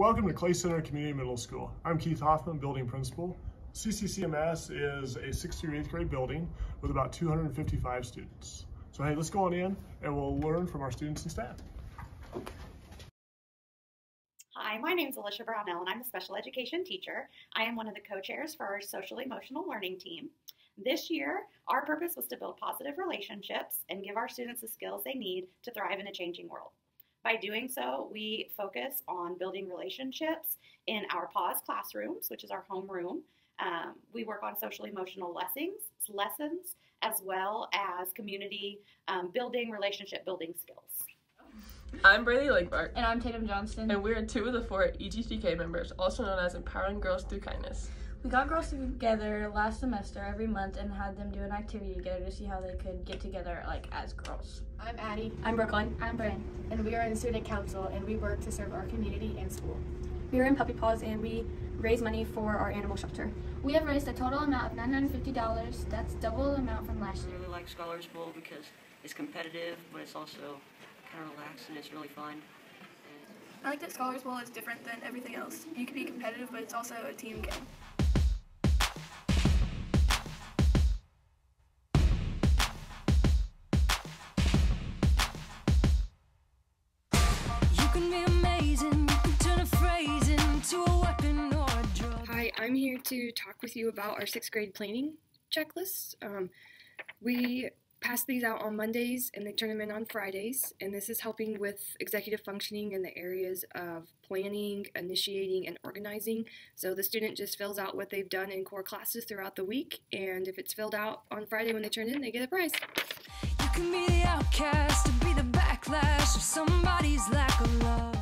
Welcome to Clay Center Community Middle School. I'm Keith Hoffman, building principal. CCCMS is a 6th through 8th grade building with about 255 students. So hey, let's go on in and we'll learn from our students and staff. Hi, my name is Alicia Brownell and I'm a special education teacher. I am one of the co-chairs for our social emotional learning team. This year, our purpose was to build positive relationships and give our students the skills they need to thrive in a changing world. By doing so, we focus on building relationships in our pause classrooms, which is our homeroom. We work on social emotional lessons, as well as community building, relationship building skills. I'm Brady Lakebart. And I'm Tatum Johnston. And we're 2 of the 4 EGTK members, also known as Empowering Girls Through Kindness. We got girls together last semester every month and had them do an activity together to see how they could get together as girls. I'm Addie. I'm Brooklyn. I'm Bryn. And we are in the student council and we work to serve our community and school. We are in Puppy Paws and we raise money for our animal shelter. We have raised a total amount of $950. That's double the amount from last year. I really like Scholars Bowl because it's competitive, but it's also kind of relaxed and it's really fun. I like that Scholars Bowl is different than everything else. You can be competitive, but it's also a team game. Hi, I'm here to talk with you about our 6th grade planning checklist. We pass these out on Mondays and they turn them in on Fridays, and this is helping with executive functioning in the areas of planning, initiating, and organizing. So the student just fills out what they've done in core classes throughout the week, and if it's filled out on Friday when they turn in, they get a prize. You can be the outcast to be the backlash of somebody's lack of love.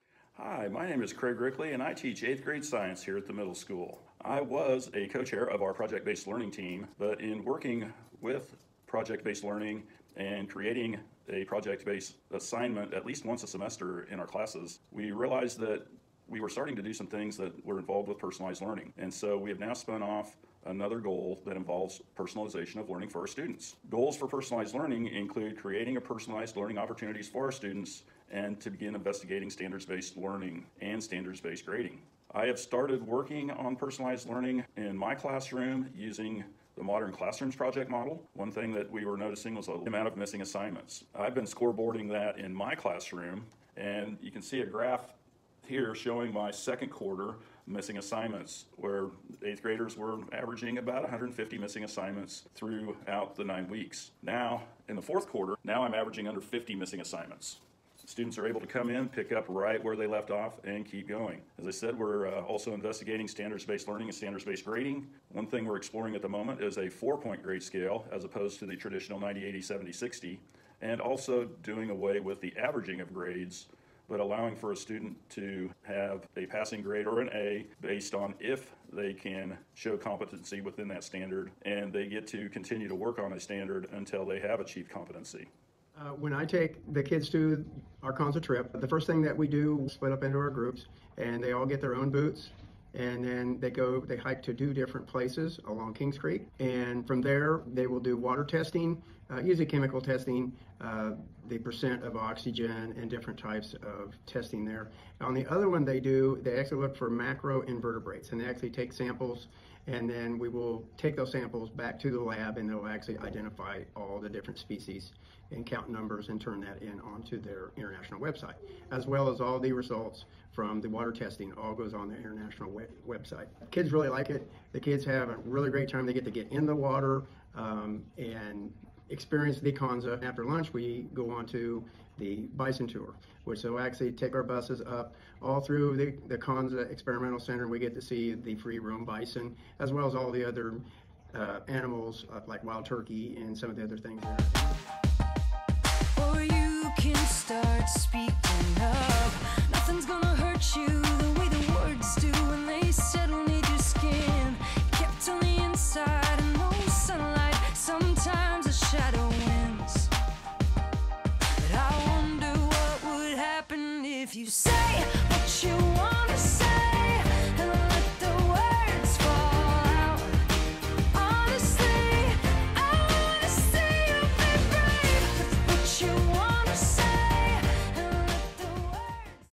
Hi, my name is Craig Rickley and I teach 8th grade science here at the middle school. I was a co-chair of our project-based learning team, but in working with project-based learning and creating a project-based assignment at least once a semester in our classes, we realized that we were starting to do some things that were involved with personalized learning. And so we have now spun off another goal that involves personalization of learning for our students. Goals for personalized learning include creating a personalized learning opportunities for our students and to begin investigating standards-based learning and standards-based grading. I have started working on personalized learning in my classroom using the Modern Classrooms project model. One thing that we were noticing was the amount of missing assignments. I've been scoreboarding that in my classroom, and you can see a graph here showing my 2nd quarter missing assignments, where 8th graders were averaging about 150 missing assignments throughout the 9 weeks. Now, in the 4th quarter, now I'm averaging under 50 missing assignments. Students are able to come in, pick up right where they left off, and keep going. As I said, we're also investigating standards-based learning and standards-based grading. One thing we're exploring at the moment is a 4-point grade scale as opposed to the traditional 90, 80, 70, 60, and also doing away with the averaging of grades, but allowing for a student to have a passing grade or an A based on if they can show competency within that standard, and they get to continue to work on a standard until they have achieved competency. When I take the kids to our concert trip, the first thing that we do is split up into our groups, and they all get their own boots, and then they hike to 2 different places along Kings Creek, and from there they will do water testing, usually chemical testing, the percent of oxygen and different types of testing there. On the other one they actually look for macroinvertebrates, and they actually take samples, and then we will take those samples back to the lab and they'll actually identify all the different species and count numbers and turn that in onto their international website, as well as all the results from the water testing all goes on the international website. Kids really like it. The kids have a really great time. They get to get in the water and experience the Kanza. After lunch, we go on to the bison tour, which will actually take our buses up all through the Kanza Experimental Center. We get to see the free roam bison, as well as all the other animals like wild turkey and some of the other things there. Or you can start speaking up. Nothing's gonna hurt you the way the words do when they settle near your skin. Kept on the inside and no sunlight. Sometimes a shadow wins. But I wonder what would happen if you say